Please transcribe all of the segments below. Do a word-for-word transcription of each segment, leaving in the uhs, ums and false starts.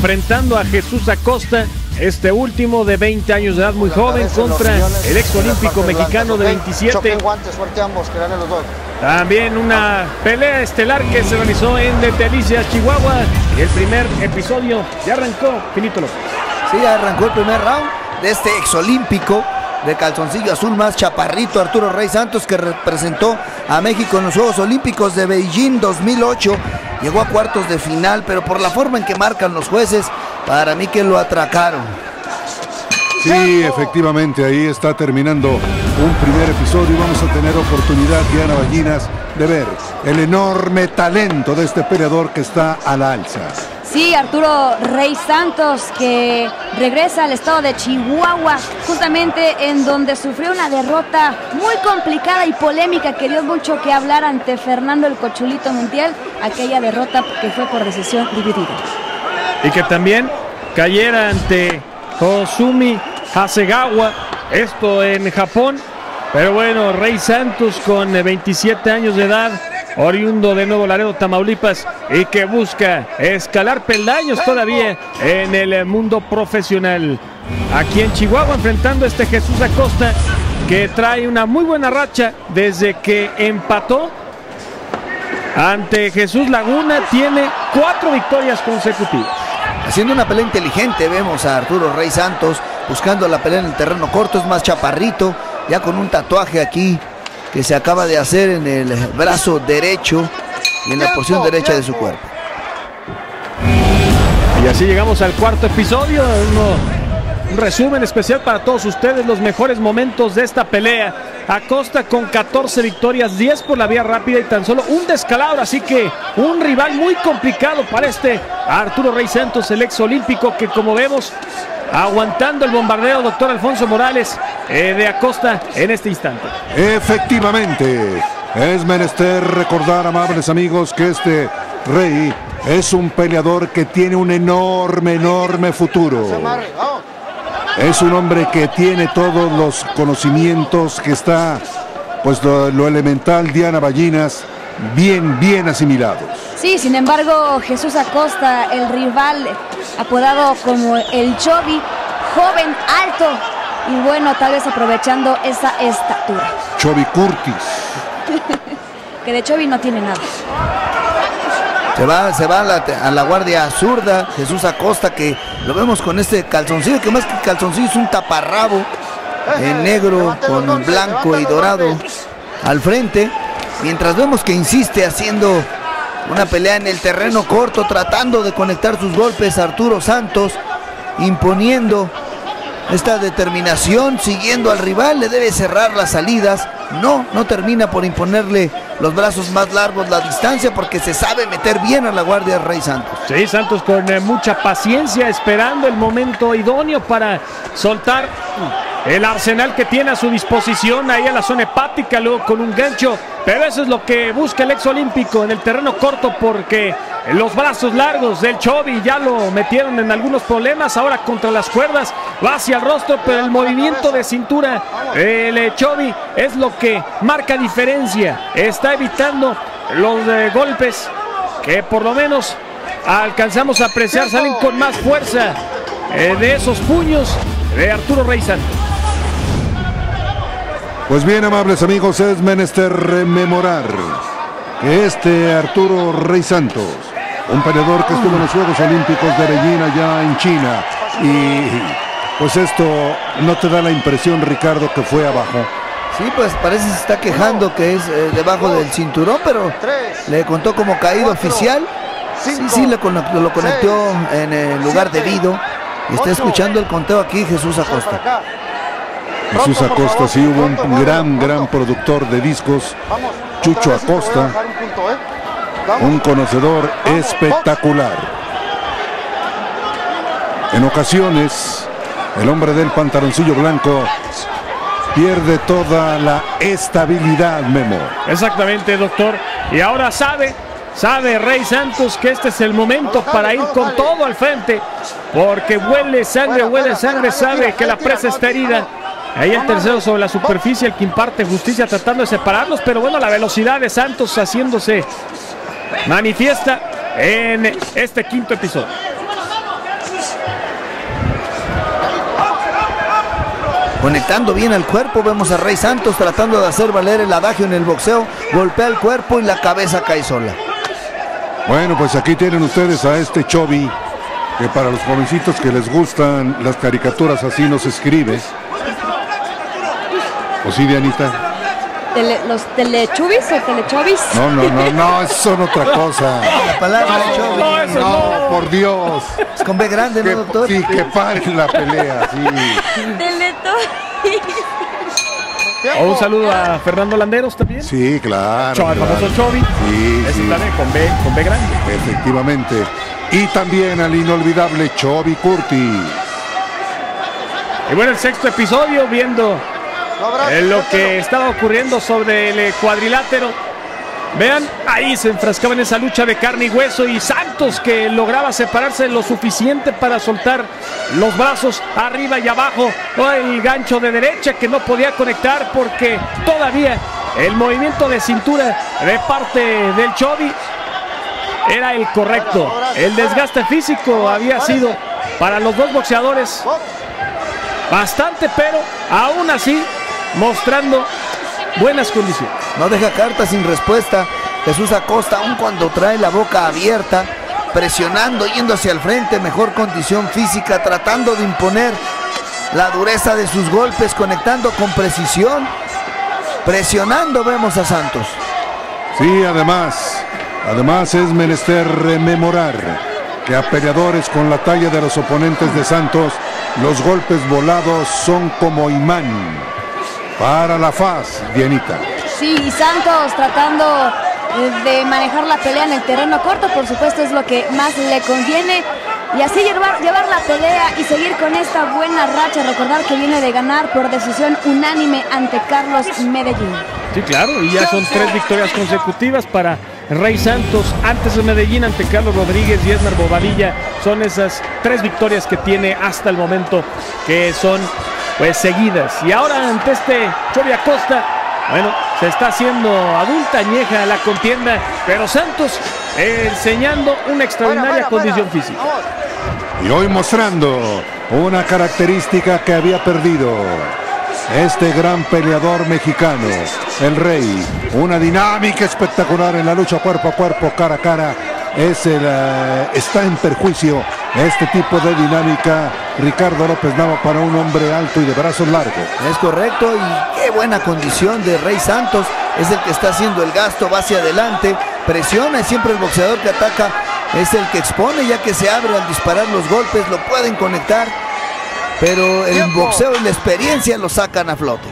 enfrentando a Jesús Acosta, este último de veinte años de edad, muy joven, contra el ex olímpico mexicano de veintisiete. También una pelea estelar que se realizó en Delicias, Chihuahua. Y el primer episodio ya arrancó, Finito López. Sí, ya arrancó el primer round de este ex olímpico de calzoncillo azul más chaparrito, Arturo Rey Santos, que representó a México en los Juegos Olímpicos de Beijing dos mil ocho. Llegó a cuartos de final, pero por la forma en que marcan los jueces, para mí que lo atracaron. Sí, efectivamente, ahí está terminando un primer episodio y vamos a tener oportunidad, Diana Ballinas, de ver el enorme talento de este peleador que está a la alza. Sí, Arturo Rey Santos, que regresa al estado de Chihuahua, justamente en donde sufrió una derrota muy complicada y polémica que dio mucho que hablar ante Fernando el Cochulito Montiel, aquella derrota que fue por decisión dividida. Y que también cayera ante Kosumi Hasegawa, esto en Japón. Pero bueno, Rey Santos con veintisiete años de edad, oriundo de Nuevo Laredo, Tamaulipas, y que busca escalar peldaños todavía en el mundo profesional. Aquí en Chihuahua, enfrentando a este Jesús Acosta, que trae una muy buena racha desde que empató ante Jesús Laguna. Tiene cuatro victorias consecutivas. Haciendo una pelea inteligente, vemos a Arturo Rey Santos buscando la pelea en el terreno corto, es más chaparrito, ya con un tatuaje aquí que se acaba de hacer en el brazo derecho y en la porción derecha de su cuerpo. Y así llegamos al cuarto episodio, uno, un resumen especial para todos ustedes, los mejores momentos de esta pelea. Acosta con catorce victorias, diez por la vía rápida y tan solo un descalabro, así que un rival muy complicado para este Arturo Rey Santos, el ex olímpico, que como vemos aguantando el bombardeo, doctor Alfonso Morales, eh, de Acosta en este instante. Efectivamente, es menester recordar, amables amigos, que este Rey es un peleador que tiene un enorme, enorme futuro. Es un hombre que tiene todos los conocimientos, que está, pues lo, lo elemental, Diana Ballinas, bien, bien asimilados. Sí, sin embargo, Jesús Acosta, el rival apodado como el Chobi, joven, alto y bueno, tal vez aprovechando esa estatura. Chobi Curtis. Que de Chobi no tiene nada. Se va, se va a la, a la guardia zurda, Jesús Acosta, que lo vemos con este calzoncillo, que más que calzoncillo es un taparrabo en negro con blanco y dorado al frente, mientras vemos que insiste haciendo una pelea en el terreno corto, tratando de conectar sus golpes. Arturo Santos imponiendo esta determinación, siguiendo al rival, le debe cerrar las salidas. No, no termina por imponerle los brazos más largos, la distancia, porque se sabe meter bien a la guardia de Rey Santos. Sí, Santos con eh, mucha paciencia, esperando el momento idóneo para soltar el arsenal que tiene a su disposición ahí a la zona hepática, luego con un gancho. Pero eso es lo que busca el ex olímpico en el terreno corto, porque los brazos largos del Chobi ya lo metieron en algunos problemas. Ahora contra las cuerdas va hacia el rostro, pero el movimiento de cintura el Chobi es lo que marca diferencia. Está evitando los eh, golpes que por lo menos alcanzamos a apreciar, salen con más fuerza eh, de esos puños de Arturo Rey Santos. Pues bien, amables amigos, es menester rememorar que este Arturo Rey Santos, un peleador que estuvo en los Juegos Olímpicos de Beijing allá en China, y pues esto no te da la impresión, Ricardo, que fue abajo. Sí, pues parece que se está quejando que es eh, debajo del cinturón, pero le contó como caído oficial. Sí, sí, le conectó, lo conectó en el lugar debido. Y está escuchando el conteo aquí Jesús Acosta. Jesús Acosta, sí, hubo un gran, gran productor de discos, Chucho Acosta, un conocedor espectacular. En ocasiones, el hombre del pantaloncillo blanco pierde toda la estabilidad, Memo. Exactamente, doctor. Y ahora sabe, sabe Rey Santos que este es el momento para ir con todo al frente, porque huele sangre, huele sangre, sabe que la presa está herida. Ahí el tercero sobre la superficie, el que imparte justicia tratando de separarlos, pero bueno, la velocidad de Santos haciéndose manifiesta en este quinto episodio. conectando bien al cuerpo. Vemos a Rey Santos tratando de hacer valer el adagio en el boxeo. Golpea el cuerpo y la cabeza cae sola. Bueno, pues aquí tienen ustedes a este Chovy, que para los jovencitos que les gustan las caricaturas así nos escribe. ¿O sí, Dianita? Tele, ¿Los telechubis o telechovis? No, no, no, no, eso son otra cosa. La palabra No, Chovy. no, eso no, no. por Dios. Es con B grande, Que, ¿no, doctor? sí, que paren la pelea, sí. Teletubbies. O un saludo a Fernando Landeros también. Sí, claro. Cho- el claro. famoso Chovy. Sí, Ese sí, también con B, con B grande. efectivamente. Y también al inolvidable Chovy Curtis. Y bueno, el sexto episodio, viendo eh, lo que estaba ocurriendo sobre el eh, cuadrilátero. Vean, ahí se enfrascaba en esa lucha de carne y hueso, y Santos, que lograba separarse lo suficiente para soltar los brazos arriba y abajo. Oh, el gancho de derecha que no podía conectar porque todavía el movimiento de cintura de parte del Chovy era el correcto. El desgaste físico había sido para los dos boxeadores bastante, pero aún así mostrando buenas condiciones. No deja carta sin respuesta. Jesús Acosta, aun cuando trae la boca abierta, presionando, yendo hacia el frente, mejor condición física, tratando de imponer la dureza de sus golpes, conectando con precisión, presionando. Vemos a Santos. Sí, además, además es menester rememorar que a peleadores con la talla de los oponentes de Santos, los golpes volados son como imán para la faz, Dianita. Sí, y Santos tratando de manejar la pelea en el terreno corto, por supuesto, es lo que más le conviene. Y así llevar, llevar la pelea y seguir con esta buena racha. Recordar que viene de ganar por decisión unánime ante Carlos Medellín. Sí, claro, y ya son tres victorias consecutivas para Rey Santos. Antes de Medellín, ante Carlos Rodríguez y Esmer Bobadilla. Son esas tres victorias que tiene hasta el momento, que son pues seguidas. Y ahora ante este Chovy Acosta, bueno, se está haciendo adulta añeja la contienda, pero Santos eh, enseñando una extraordinaria condición física. Y hoy mostrando una característica que había perdido este gran peleador mexicano, el Rey. Una dinámica espectacular en la lucha cuerpo a cuerpo, cara a cara. Es el, uh, está en perjuicio este tipo de dinámica, Ricardo López Nava, para un hombre alto y de brazos largos. Es correcto, y qué buena condición de Rey Santos. Es el que está haciendo el gasto, va hacia adelante, presiona, y siempre el boxeador que ataca es el que expone, ya que se abre al disparar los golpes, lo pueden conectar, pero el boxeo y la experiencia lo sacan a flote.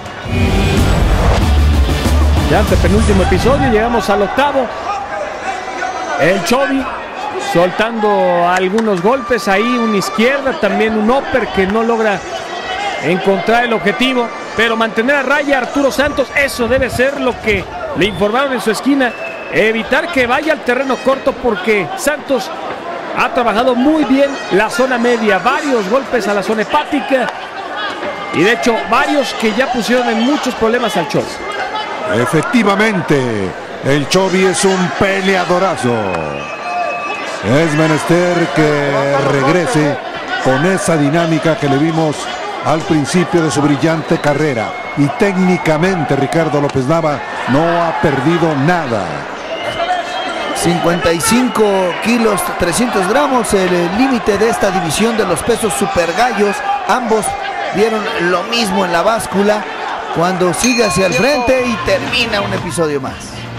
Ya ante penúltimo episodio, llegamos al octavo. El Chovy soltando algunos golpes, ahí una izquierda, también un upper que no logra encontrar el objetivo, pero mantener a raya a Arturo Santos, eso debe ser lo que le informaron en su esquina, evitar que vaya al terreno corto, porque Santos ha trabajado muy bien la zona media, varios golpes a la zona hepática, y de hecho varios que ya pusieron en muchos problemas al Chovy. Efectivamente, el Chovy es un peleadorazo. Es menester que regrese con esa dinámica que le vimos al principio de su brillante carrera. Y técnicamente Ricardo López Nava no ha perdido nada. cincuenta y cinco kilos, trescientos gramos, el límite de esta división de los pesos super gallos. Ambos dieron lo mismo en la báscula. Cuando sigue hacia el frente y termina un episodio más.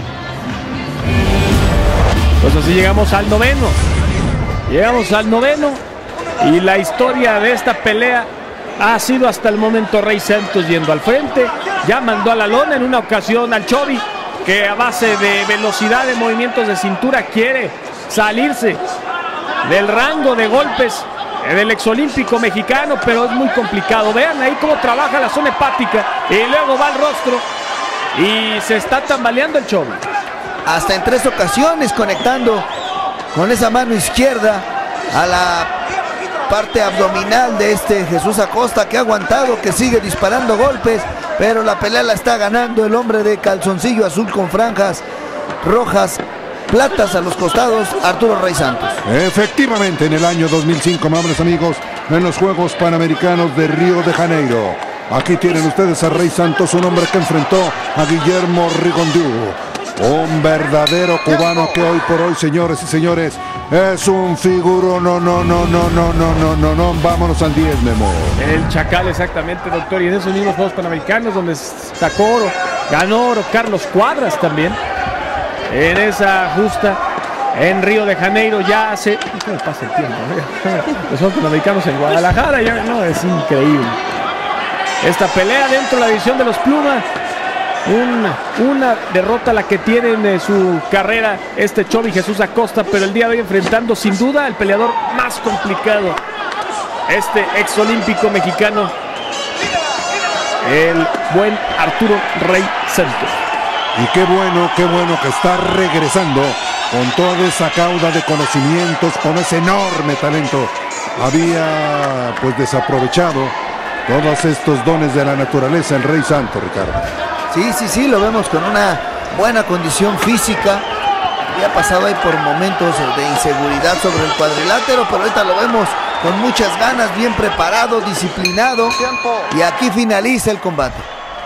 Pues así llegamos al noveno. Llegamos al noveno. Y la historia de esta pelea ha sido hasta el momento Rey Santos yendo al frente. Ya mandó a la lona en una ocasión al Chovy, que a base de velocidad de movimientos de cintura quiere salirse del rango de golpes del exolímpico mexicano, pero es muy complicado. Vean ahí cómo trabaja la zona hepática y luego va al rostro y se está tambaleando el Chovy. Hasta en tres ocasiones conectando con esa mano izquierda a la parte abdominal de este Jesús Acosta, que ha aguantado, que sigue disparando golpes, pero la pelea la está ganando el hombre de calzoncillo azul con franjas rojas, platas a los costados, Arturo Rey Santos. Efectivamente, en el año dos mil cinco, amables amigos, en los Juegos Panamericanos de Río de Janeiro, Aquí tienen ustedes a Rey Santos, un hombre que enfrentó a Guillermo Rigondeaux. Un verdadero cubano que hoy por hoy, señores y señores, es un figuro. No, no, no, no, no, no, no, no, no. Vámonos al diez, Memo. El Chacal, exactamente, doctor. Y en esos mismos Juegos Panamericanos donde sacó oro, ganó oro Carlos Cuadras también. En esa justa en Río de Janeiro ya hace... ¿Cómo pasa el tiempo? Los Juegos Panamericanos en Guadalajara, ya no, es increíble. Esta pelea dentro de la división de los Plumas. Una, una derrota la que tiene en su carrera este Chovy Jesús Acosta, pero el día de hoy enfrentando sin duda al peleador más complicado, este exolímpico mexicano, el buen Arturo Rey Santos. Y qué bueno, qué bueno que está regresando con toda esa cauda de conocimientos, con ese enorme talento. Había pues desaprovechado todos estos dones de la naturaleza el Rey Santos, Ricardo. Sí, sí, sí, lo vemos con una buena condición física. Había pasado ahí por momentos de inseguridad sobre el cuadrilátero, pero ahorita lo vemos con muchas ganas, bien preparado, disciplinado. Y aquí finaliza el combate.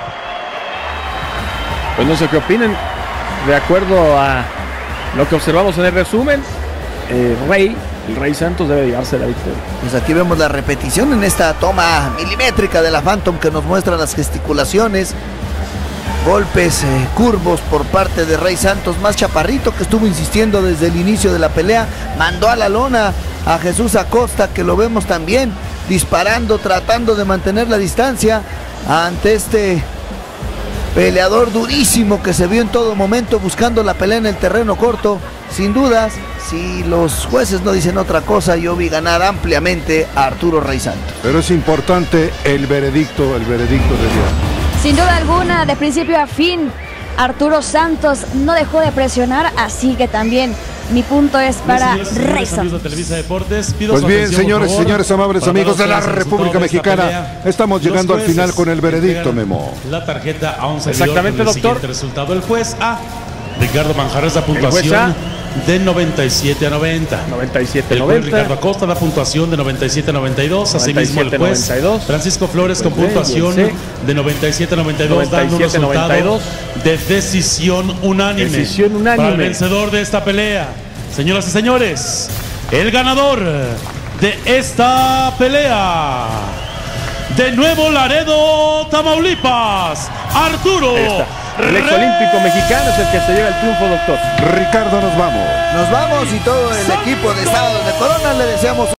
Pues no sé qué opinen. De acuerdo a lo que observamos en el resumen, eh, Rey, el Rey Santos debe llevarse la victoria. Pues aquí vemos la repetición en esta toma milimétrica de la Phantom que nos muestra las gesticulaciones. Golpes eh, curvos por parte de Rey Santos, más chaparrito, que estuvo insistiendo desde el inicio de la pelea. Mandó a la lona a Jesús Acosta, que lo vemos también disparando, tratando de mantener la distancia ante este peleador durísimo que se vio en todo momento buscando la pelea en el terreno corto. Sin dudas, si los jueces no dicen otra cosa, yo vi ganar ampliamente a Arturo Rey Santos. Pero es importante el veredicto, el veredicto de día. Sin duda alguna, de principio a fin, Arturo Santos no dejó de presionar, así que también mi punto es para Rey Santos. Pues bien, señores y señores, amables amigos de la República Mexicana, estamos llegando al final con el veredicto, Memo. La tarjeta a un Exactamente, doctor. El resultado del juez A, Ricardo Manjarres, la puntuación de noventa y siete a noventa. noventa y siete a El juez noventa. Ricardo Acosta, la puntuación de noventa y siete a noventa y dos. Asimismo el juez noventa y dos. Francisco Flores con Pues puntuación bien, sí. de noventa y siete a noventa y dos, dando un noventa y siete a noventa y dos. resultado de decisión unánime. Decisión unánime. Para el vencedor de esta pelea. Señoras y señores, el ganador de esta pelea, de Nuevo Laredo, Tamaulipas, Arturo El exolímpico mexicano es el que se lleva el triunfo, doctor. Ricardo, nos vamos. Nos vamos y todo el equipo de Sábados de Corona le deseamos